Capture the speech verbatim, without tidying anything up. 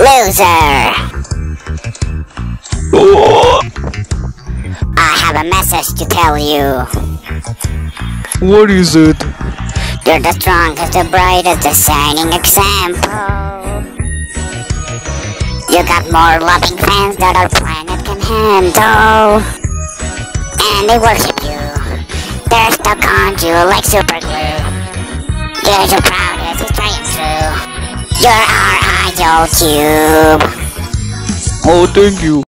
Loser! Oh. I have a message to tell you. What is it? You're the strongest, the brightest, the shining example. You got more loving fans that our planet can handle. And they worship you. They're stuck on you like super glue. You're the proudest, it's trying true. You're our idol, Cube. Oh, thank you.